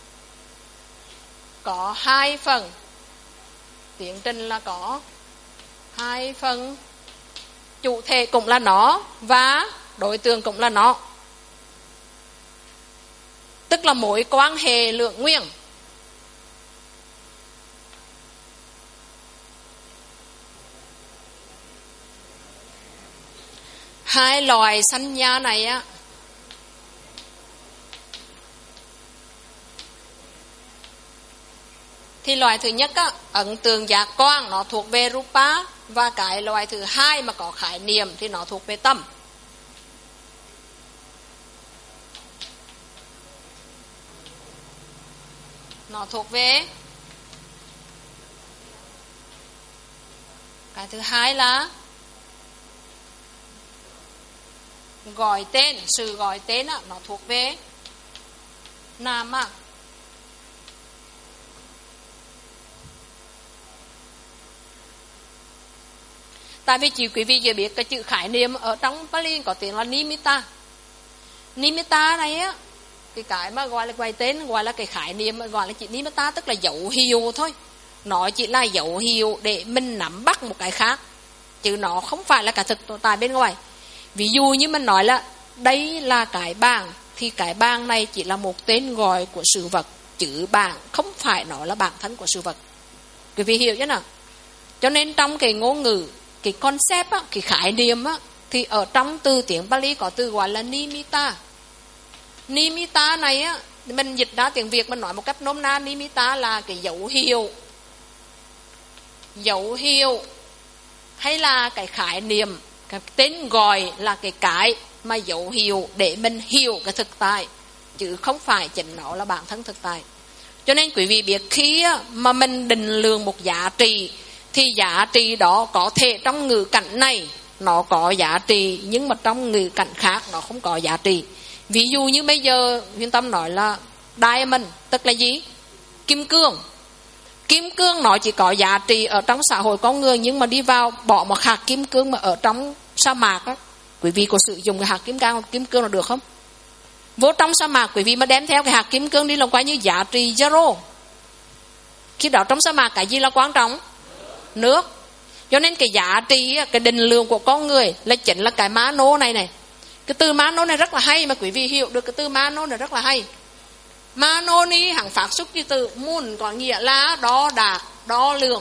S1: có 2 phần. Tiến trình là có 2 phần. Chủ thể cũng là nó và đối tượng cũng là nó. Tức là mối quan hệ lượng nguyên. Hai loài sanh nha này á, thì loài thứ nhất á, ấn tượng giác quan, nó thuộc về rupa. Và cái loài thứ hai mà có khái niệm thì nó thuộc về tâm. Nó thuộc về cái thứ hai là gọi tên. Sự gọi tên á, nó thuộc về nama. Tại vì quý vị chỉ biết cái chữ khái niệm ở trong Pali có tiếng là Nimitta. Nimitta này á, cái mà gọi là gọi tên, gọi là cái khái niệm, gọi là chữ Nimitta, tức là dấu hiệu thôi. Nó chỉ là dấu hiệu để mình nắm bắt một cái khác, chứ nó không phải là cả thực tại bên ngoài. Ví dụ như mình nói là đây là cái bàn, thì cái bàn này chỉ là một tên gọi của sự vật, chứ bàn không phải nó là bản thân của sự vật. Quý vị hiểu chứ nào? Cho nên trong cái ngôn ngữ, cái concept á, cái khái niệm á, thì ở trong từ tiếng Pali có từ gọi là Nimitta. Nimitta này á, mình dịch ra tiếng Việt mình nói một cách nôm na, Nimitta là cái dấu hiệu. Dấu hiệu hay là cái khái niệm, cái tên gọi là cái mà dấu hiệu để mình hiểu cái thực tại, chứ không phải chính nó là bản thân thực tại. Cho nên quý vị biết khi mà mình định lượng một giá trị, thì giá trị đó có thể trong ngữ cảnh này nó có giá trị, nhưng mà trong ngữ cảnh khác nó không có giá trị. Ví dụ như bây giờ Huyền Tâm nói là diamond, tức là gì? Kim cương. Kim cương nó chỉ có giá trị ở trong xã hội con người, nhưng mà đi vào bỏ một hạt kim cương mà ở trong sa mạc á, quý vị có sử dụng cái hạt kim cương là được không? Vô trong sa mạc quý vị mà đem theo cái hạt kim cương đi là coi như giá trị zero. Khi đó trong sa mạc cái gì là quan trọng? Nước. Cho nên cái giá trị, cái định lượng của con người là chính là cái mano này này. Cái từ mano này rất là hay, mà quý vị hiểu được cái từ mano này rất là hay. Mano ni hằng phát xuất từ từ mun, có nghĩa là đo đạc, đo lường.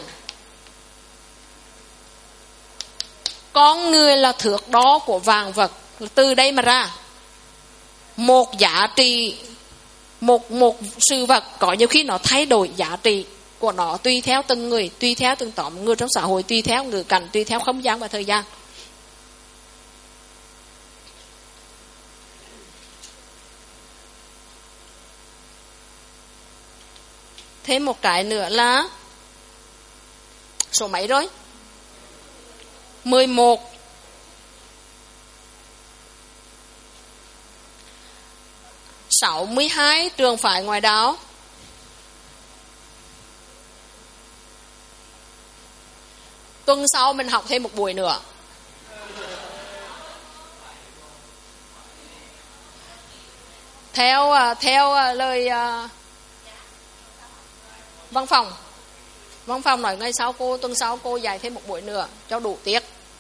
S1: Con người là thước đo của vạn vật, từ đây mà ra. Một giá trị một sự vật có nhiều khi nó thay đổi giá trị của nó tùy theo từng người, tùy theo từng tóm người trong xã hội, tùy theo ngữ cảnh, tùy theo không gian và thời gian. Thêm một cái nữa là số mấy rồi? 11. (62) trường phái ngoại đạo. Tuần sau mình học thêm một buổi nữa. Theo lời văn phòng nói ngày sau tuần sau cô dạy thêm một buổi nữa cho đủ tiết.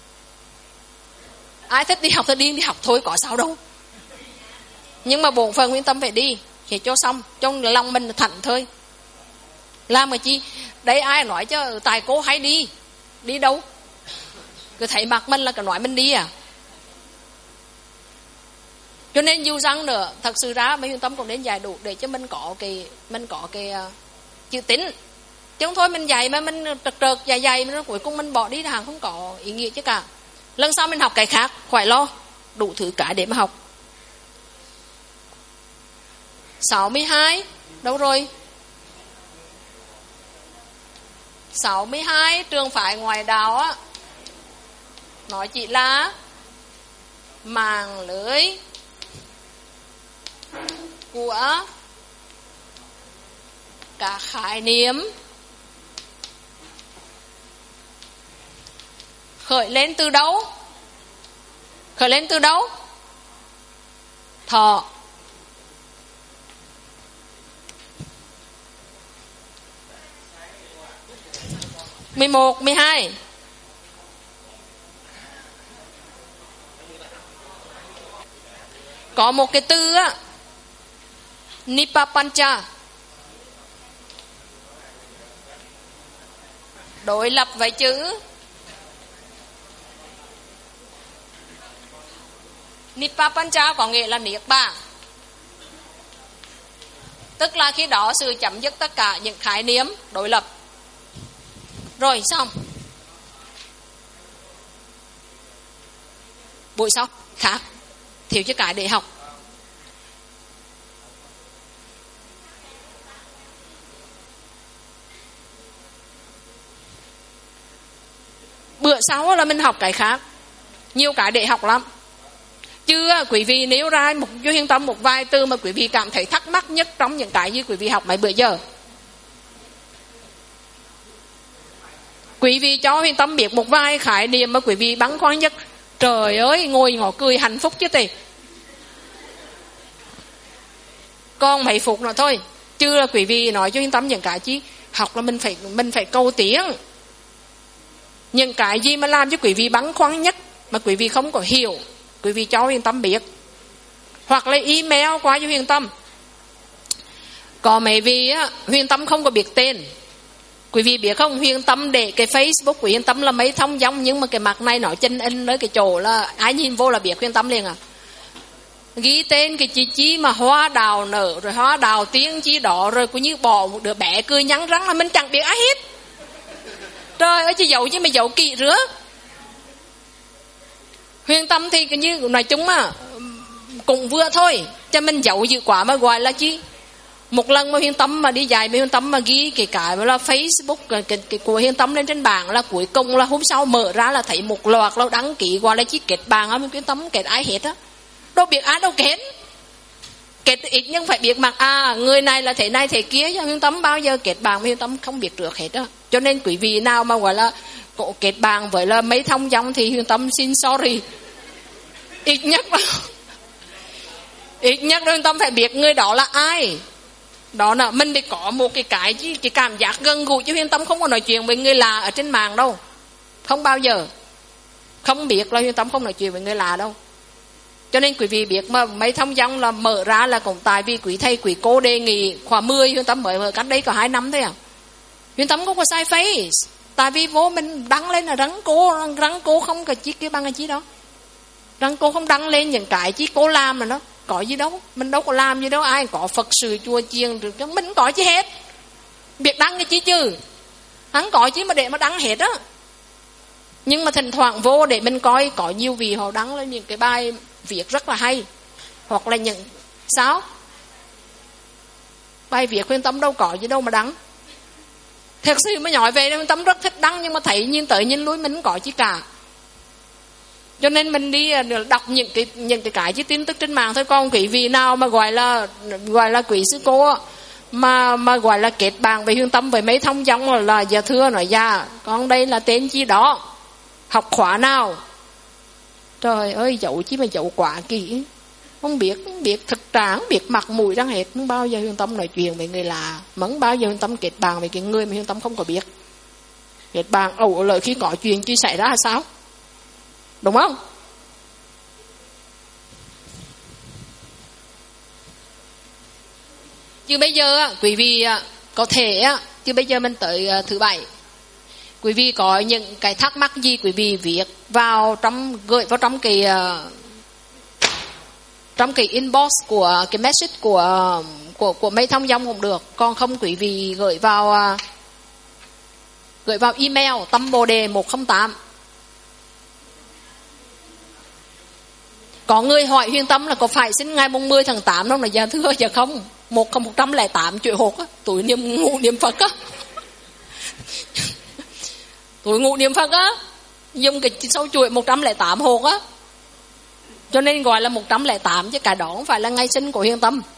S1: Ai thích đi học thì đi học thôi, có sao đâu. Nhưng mà bổn phận Huyền Tâm phải đi để cho xong, trong lòng mình thẳng thôi. Làm mà chi? Đấy ai nói chứ tài cô hay đi đâu? Cứ thấy mặt mình là cả nói mình đi à? Cho nên dù rằng nữa, thật sự ra mấy Huyền Tâm cũng nên dạy đủ để cho mình có cái chữ tín. Chứ không thôi mình dạy mà mình trật dày mà cuối cùng mình bỏ đi là hàng không có ý nghĩa chứ cả. Lần sau mình học cái khác, khỏi lo, đủ thứ cả để mà học. 62, đâu rồi? 62 trường phái ngoại đạo á, nói chỉ là màng lưới của cả khái niệm khởi lên từ đâu? Thọ. Mười một, 12. Có một cái từ á, Nipapancha, đối lập với chữ Nipapancha có nghĩa là niết bàn. Tức là khi đó sự chấm dứt tất cả những khái niệm đối lập. Rồi xong. Buổi sau khác, thiếu chứ cái để học. Bữa sau là mình học cái khác, nhiều cái để học lắm. Chứ quý vị nếu ra một cho Huyền Tâm một vài từ mà quý vị cảm thấy thắc mắc nhất trong những cái gì quý vị học mấy bữa giờ, quý vị cho Huyền Tâm biết một vài khái niệm mà quý vị băn khoăn nhất, trời ơi ngồi ngỏ cười hạnh phúc chứ tì. Còn mấy phút nữa thôi. Chứ là quý vị nói cho Huyền Tâm những cái chứ học là mình phải cầu tiếng. Những cái gì mà làm cho quý vị băn khoăn nhất mà quý vị không có hiểu, quý vị cho Huyền Tâm biết, hoặc là email qua cho Huyền Tâm. Có mấy vị á, Huyền Tâm không có biết tên. Quý vị biết không, Huyền Tâm để cái Facebook của Huyền Tâm là mấy thông dong, nhưng mà cái mặt này nó chân in với cái chỗ là ai nhìn vô là biết Huyền Tâm liền à. Ghi tên cái chi mà hoa đào nở, rồi hoa đào tiếng chi đó, rồi cũng như bỏ một đứa bé cười nhắn rắn là mình chẳng biết ai hết. Trời ơi, chứ giấu chứ mà giấu kỹ rứa. Huyền Tâm thì cái như nói chung mà cũng vừa thôi, cho mình giấu dữ quá mà gọi là chi. Một lần mà Huyền Tâm mà đi dạy với Huyền Tâm mà ghi cái là Facebook cái của Huyền Tâm lên trên bảng, là cuối cùng là hôm sau mở ra là thấy một loạt là đăng ký gọi là chi kết bảng á, Huyền Tâm kết ai hết á. Đâu biết ai đâu kết ít nhưng phải biết mặt người này là thế này thế kia, cho Huyền Tâm bao giờ kết bảng Huyền Tâm không biết được hết á. Cho nên quý vị nào mà gọi là cổ kết bảng với là mấy thông dong thì Huyền Tâm xin sorry. Ít nhất Huyền Tâm phải biết người đó là ai. Đó là mình phải có một cái cảm giác gần gũi, chứ Huyền Tâm không có nói chuyện với người lạ ở trên mạng đâu, không bao giờ. Không biết là Huyền Tâm không nói chuyện với người lạ đâu. Cho nên quý vị biết mà mấy thông dong là mở ra là cũng tại vì quý thầy quý cô đề nghị khóa 10, Huyền Tâm mới mở cách đây có 2 năm thôi à. Huyền Tâm không có sai face, tại vì vô mình đăng lên là rắn cô không có chiếc cái băng cái chí đó, rắn cô không đăng lên những cái chí cô làm là nó có gì đâu, mình đâu có làm gì đâu, ai có Phật sự chùa chiền được, mình có chứ hết. Việc đăng cái chi chứ, hắn có chứ mà để mà đăng hết á. Nhưng mà thỉnh thoảng vô để mình coi, có nhiều vị họ đăng lên những cái bài viết rất là hay, hoặc là những sao bài viết Huyền Tâm đâu có gì đâu mà đăng. Thật sự mới nói về Huyền Tâm rất thích đăng, nhưng mà thấy nhìn tới nhìn lui mình không có chi cả. Cho nên mình đi đọc những cái chứ tin tức trên mạng thôi. Còn quý vị nào mà gọi là quý sư cô mà gọi là kết bạn về Huyền Tâm với mấy thông dòng là dạ thưa nói dạ con đây là tên chi đó, học khóa nào. Trời ơi, dẫu chứ mà dẫu quá kỹ, không biết thực trạng, không biết mặt mũi răng hết. Không bao giờ Huyền Tâm nói chuyện với người lạ, mẫn bao giờ Huyền Tâm kết bạn với cái người mà Huyền Tâm không có biết. Kết bạn ẩu lợi khi có chuyện chia sẻ ra là sao, đúng không? Chứ bây giờ quý vị có thể chứ bây giờ mình tới thứ bảy, quý vị có những cái thắc mắc gì quý vị viết vào gửi vào trong cái inbox của cái message của mấy thông dòng cũng được. Còn không quý vị gửi vào email tambode108. Có người hỏi Huyền Tâm là có phải sinh ngày 10 tháng 8 đâu, là dạ thưa dạ không, 108 chuỗi hột á, tuổi ngủ niệm Phật á. Tuổi ngủ niệm Phật á, dùng cái số chuỗi 108 hột á, cho nên gọi là 108, chứ cả đó không phải là ngày sinh của Huyền Tâm.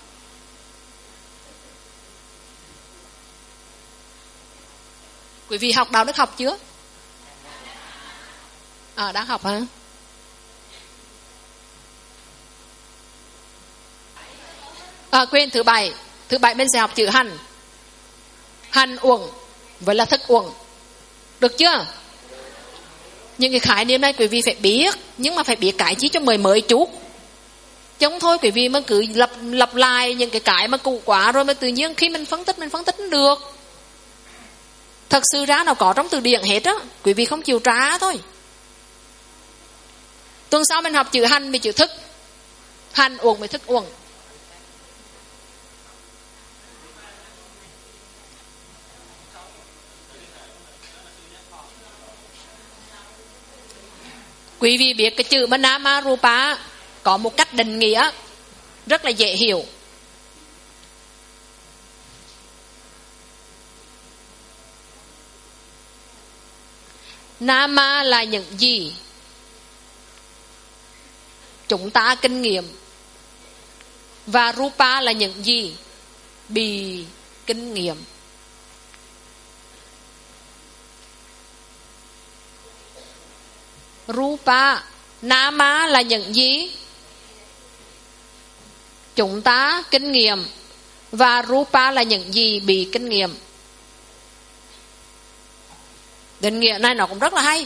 S1: Quý vị học đạo đức học chưa? Đang học hả? Quên, thứ bảy mình sẽ học chữ hành uẩn với là thức uẩn, được chưa? Những cái khái niệm này quý vị phải biết, nhưng mà phải biết cái chi cho mới chút, chứ không thôi quý vị mà cứ lặp lại những cái mà cũ quá rồi mà tự nhiên khi mình phân tích không được. Thật sự ra nó có trong từ điển hết á, quý vị không chịu trả thôi. Tuần sau mình học chữ hành với chữ thức, hành uẩn với thức uẩn. Quý vị biết cái chữ Nama Rupa có một cách định nghĩa rất là dễ hiểu. Nama là những gì chúng ta kinh nghiệm, và Rupa là những gì bị kinh nghiệm. Rupa, Nama là những gì chúng ta kinh nghiệm, và Rupa là những gì bị kinh nghiệm. Định nghĩa này nó cũng rất là hay.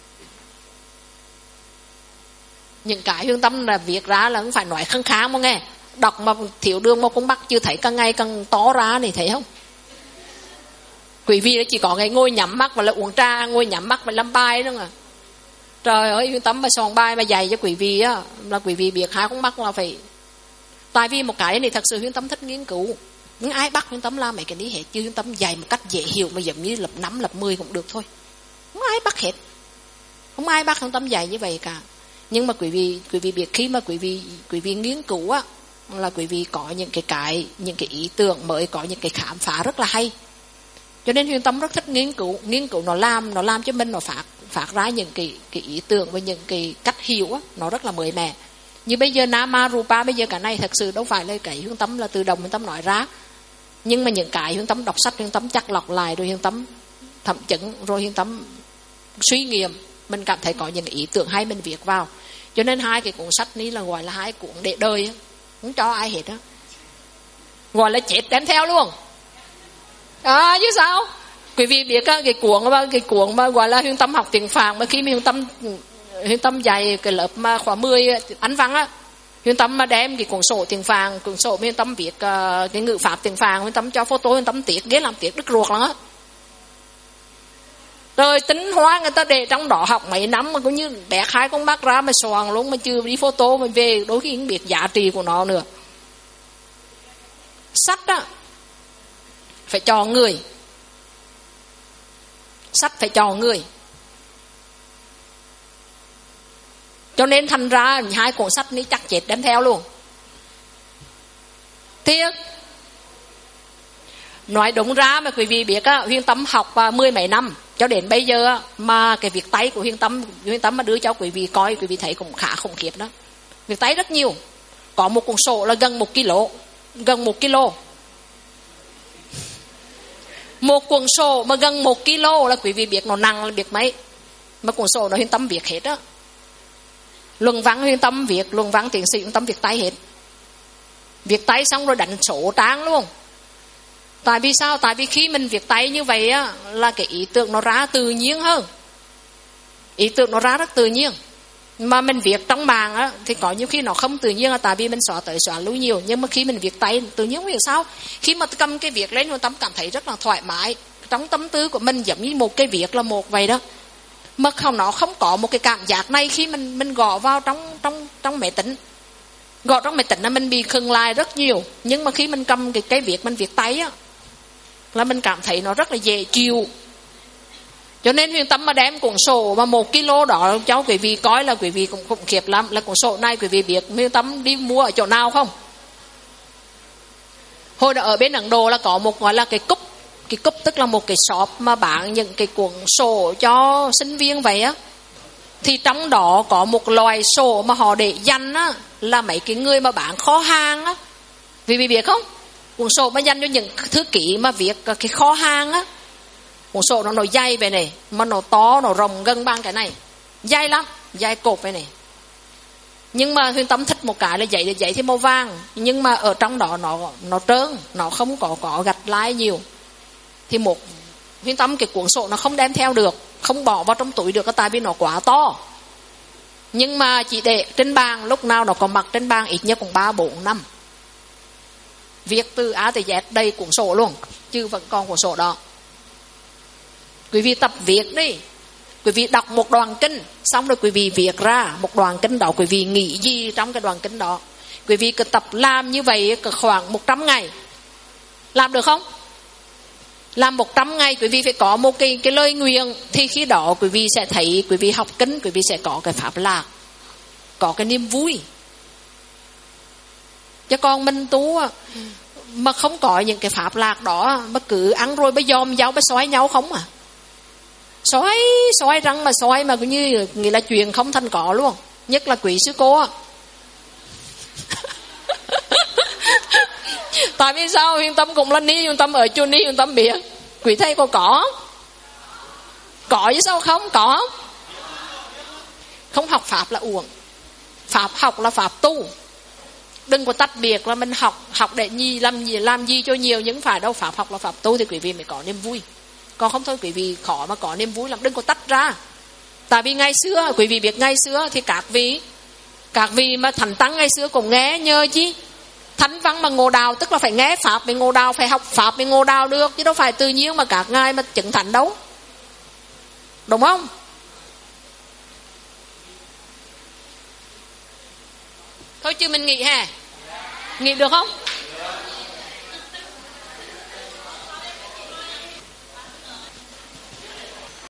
S1: Những cái Hương Tâm là viết ra là không phải nói khăng kháng mà nghe. Đọc mà thiếu đường mà cũng bắt chưa thấy càng ngày càng to ra này, thấy không? Quý vị chỉ có ngày ngồi nhắm mắt và là uống trà, ngồi nhắm mắt và làm bài đó mà. Trời ơi, Hương Tâm mà soạn bài mà dạy cho quý vị á, là quý vị biết hai con mắt là phải. Tại vì một cái này thật sự Hương Tâm thích nghiên cứu. Nhưng ai bắt Hương Tâm làm mấy cái này hết, chứ Hương Tâm dạy một cách dễ hiểu mà giống như lập 5, lập 10 cũng được thôi. Không ai bắt hết. Không ai bắt Hương Tâm dạy như vậy cả. Nhưng mà quý vị biết khi mà quý vị nghiên cứu á, là quý vị có những cái ý tưởng mới, có những cái khám phá rất là hay. Cho nên Hương Tâm rất thích nghiên cứu nó làm cho mình nó phát ra những cái ý tưởng và những cái cách hiểu á, nó rất là mới mẻ. Như bây giờ Nama Rupa, bây giờ cái này thật sự đâu phải là cái Hương Tâm là từ đồng Hương Tâm nói ra, nhưng mà những cái Hương Tâm đọc sách, Hương Tâm chắc lọc lại, rồi Hương Tâm thẩm chứng, rồi Hương Tâm suy nghiệm, mình cảm thấy có những ý tưởng hay mình viết vào. Cho nên hai cái cuốn sách này là gọi là hai cuốn để đời á, không cho ai hết á, gọi là chết đem theo luôn. Chứ sao? Quý vị biết cái cuốn mà gọi là Hương Tâm học tiếng Phạn, mà khi mà Hương Tâm dạy cái lớp mà khóa 10 Anh văn á, Hương Tâm mà đem cái cuốn sổ tiếng Phạn, cuốn sổ Hương Tâm viết cái ngữ pháp tiếng Phạn, Hương Tâm cho photo, Hương Tâm tiếc ghét làm tiếc đứt ruột lắm á. Rồi tính hóa người ta để trong đó học mấy năm mà cũng như bẻ khai con mắt ra mà soàn luôn, mà chưa đi photo mà về đôi khi không biết giá trị của nó nữa. Sách á phải chọn người, sách phải chọn người. Cho nên thành ra 2 cuốn sách ní chắc chết đem theo luôn. Tiếc. Nói đúng ra mà quý vị biết á, Huyền Tâm học 10 mấy năm cho đến bây giờ á, mà cái việc tay của Huyền Tâm mà đưa cho quý vị coi, quý vị thấy cũng khá khủng khiếp đó. Việc tay rất nhiều. Có một cuốn sổ là gần 1 kg. Gần 1 kg. Một cuốn sổ mà gần 1 kg là quý vị biết nó nặng là biết mấy. Mà cuốn sổ nó Huyền Tâm viết hết á. Luận văn Huyền Tâm viết, luận văn tiến sĩ Huyền Tâm viết tay hết. Viết tay xong rồi đánh số trang luôn. Tại vì sao? Tại vì khi mình viết tay như vậy á, là cái ý tưởng nó ra tự nhiên hơn. Ý tưởng nó ra rất tự nhiên. Mà mình viết trong mạng á, thì có nhiều khi nó không tự nhiên là tại vì mình xóa tới xóa lui nhiều. Nhưng mà khi mình viết tay tự nhiên, vì sao? Khi mà cầm cái việc lên, Tâm cảm thấy rất là thoải mái. Trong tâm tư của mình giống như một cái việc là một vậy đó. Mà không, nó không có một cái cảm giác này khi mình gõ vào trong máy tính. Gõ trong máy tính là mình bị khựng lại rất nhiều. Nhưng mà khi mình cầm cái việc mình viết tay á, là mình cảm thấy nó rất là dễ chịu. Cho nên Huyền Tâm mà đem cuốn sổ mà 1 kg đó cho quý vị coi là quý vị cũng khủng khiếp lắm. Là cuốn sổ này quý vị biết Huyền Tâm đi mua ở chỗ nào không? Hồi đó ở bên Ấn Độ là có một gọi là cái cúp. Cái cúp tức là một cái shop mà bán những cái cuốn sổ cho sinh viên vậy á. Thì trong đó có một loại sổ mà họ để dành á, là mấy cái người mà bán kho hàng á. Vì biết không? Cuốn sổ mà dành cho những thư ký mà viết cái kho hàng á. Cuốn sổ nó dày vậy này, mà nó to, nó rộng gần bằng cái này. Dày lắm, dày cột vậy này. Nhưng mà Huyền Tâm thích một cái là giấy thì màu vàng. Nhưng mà ở trong đó nó trơn, nó không có gạch lái nhiều. Thì Huyền Tâm cái cuốn sổ nó không đem theo được, không bỏ vào trong túi được, tại vì nó quá to. Nhưng mà chỉ để trên bàn, lúc nào nó còn mặc trên bàn ít nhất cũng 3-4 năm. Viết từ A tới Z đầy cuốn sổ luôn, chứ vẫn còn cuốn sổ đó. Quý vị tập viết đi. Quý vị đọc một đoạn kinh, xong rồi quý vị viết ra một đoạn kinh đó, quý vị nghĩ gì trong cái đoạn kinh đó. Quý vị cứ tập làm như vậy khoảng 100 ngày. Làm được không? Làm 100 ngày quý vị phải có một cái lời nguyện. Thì khi đó quý vị sẽ thấy, quý vị học kinh, quý vị sẽ có cái pháp lạc, có cái niềm vui. Chứ còn mình tu mà không có những cái pháp lạc đó, mà cứ ăn rồi mới dòm giáo mới xoáy nhau không à. Xoáy răng mà xoáy mà cũng như nghĩa là chuyện không thành có luôn. Nhất là quý sư cô. Tại vì sao? Huyền Tâm cũng là ni, Huyền Tâm ở chùa ni, Huyền Tâm biết. Quý thầy có chứ sao không? Có. Không học pháp là uổng. Pháp học là pháp tu. Đừng có tách biệt là mình học để làm gì cho nhiều, nhưng phải đâu. Pháp học là pháp tu thì quý vị mới có niềm vui. Còn không thôi quý vị khó mà có niềm vui lắm. Đừng có tách ra. Tại vì ngày xưa, quý vị biết ngày xưa thì các vị mà thành tăng ngày xưa cũng nghe nhờ chi thánh văn mà ngộ đạo, tức là phải nghe pháp mới ngộ đạo, phải học pháp mới ngộ đạo được, chứ đâu phải tự nhiên mà các ngài mà chứng thành đâu. Đúng không? Thôi chứ mình nghỉ ha. Nghỉ được không?